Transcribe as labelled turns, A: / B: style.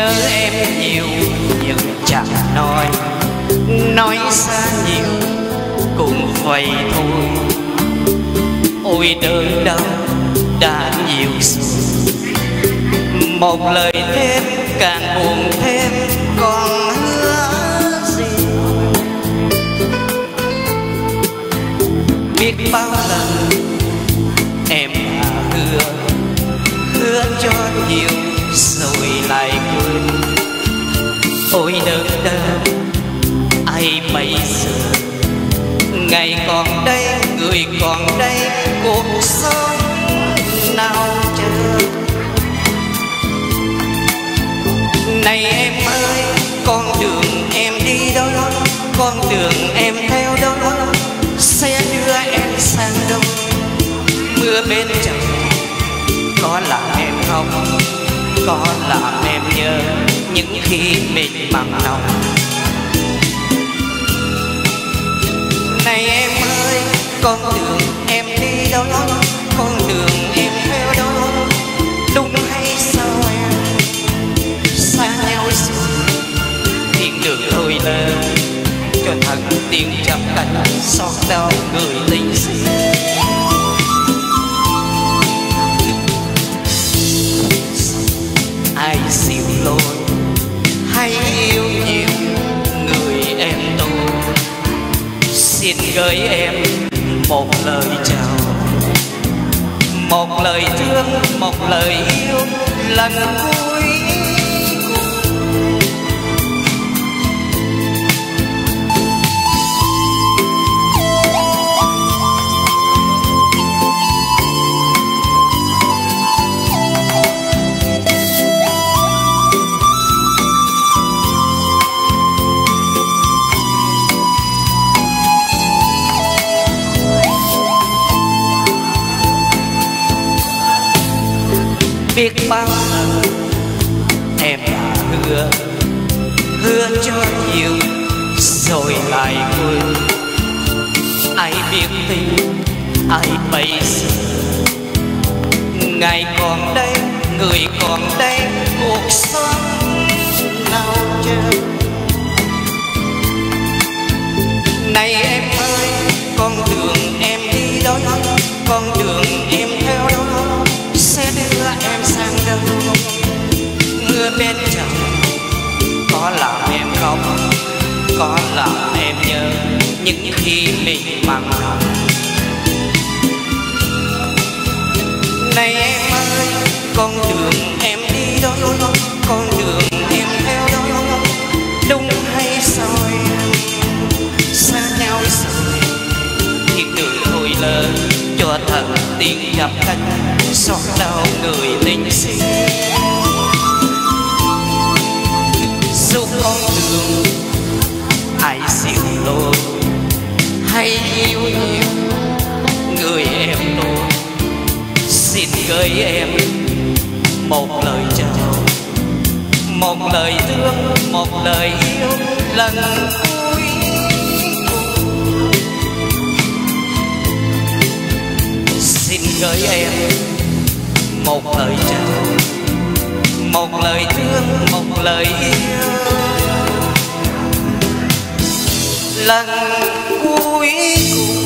A: nhớ em nhiều nhưng chẳng nói xa nhiều cũng vậy thôi. Ôi đớn đau đã nhiều rồi, một lời thêm càng buồn thêm còn hứa gì. Biết bao lần em đã hứa cho nhiều rồi lại quên. Ôi đớn đau ai bây giờ, ngày còn đây người còn đây, cuộc sống nào chờ. Này em ơi, con đường em đi đâu, con đường em theo đâu, sẽ đưa em sang đâu. Mưa bên trời có làm em không, có làm em nhớ những khi mình mặn nồng. Này em ơi, con đường em đi đâu, con đường em theo đâu, đúng hay sao em xa nhau rồi. Thiên đường thôi lỡ cho thật tiếng trăm cánh xót đau người tình gì. Ai xỉu lôi hay yêu nhiều người em tôi, xin gửi em một lời chào, một lời thương, một lời yêu lần cuối. Biết bao lần em đã hứa cho nhiều rồi lại quên. Ai biết tình ai bây giờ, ngày còn đây người còn đây, cuộc sống nào chờ. Này em ơi, con đường em đi đâu, con đường em theo đâu, sẽ đưa em sang đâu. Mưa bên trời có làm em khóc, có làm em nhớ những khi mình mặn nồng. Này em ơi, con đường em đi đâu, con đường em theo đâu, đúng hay sao em xa nhau rồi. Thiên đường thôi lỡ cho thật tiếng chập cánh xót đau người tình si. Dù con đường ai xỉu lôi hay yêu nhiều người em tôi, xin gửi em một lời chào, một lời thương, một lời yêu lần cuối. Xin gửi em một lời chào, một lời thương, một lời yêu lần cuối cùng.